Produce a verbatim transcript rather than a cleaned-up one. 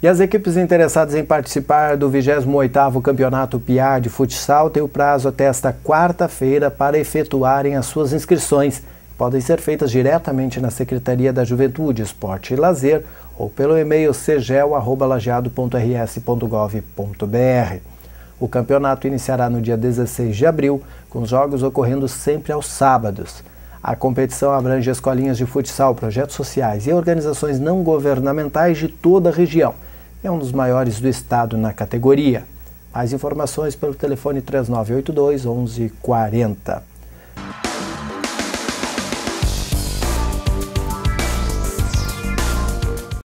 E as equipes interessadas em participar do vigésimo oitavo Campeonato Piá de Futsal têm o prazo até esta quarta-feira para efetuarem as suas inscrições. Podem ser feitas diretamente na Secretaria da Juventude, Esporte e Lazer ou pelo e-mail segel arroba lajeado ponto r s ponto gov ponto b r. O campeonato iniciará no dia dezesseis de abril, com os jogos ocorrendo sempre aos sábados. A competição abrange escolinhas de futsal, projetos sociais e organizações não governamentais de toda a região. É um dos maiores do estado na categoria. Mais informações pelo telefone três nove oito dois, onze quarenta.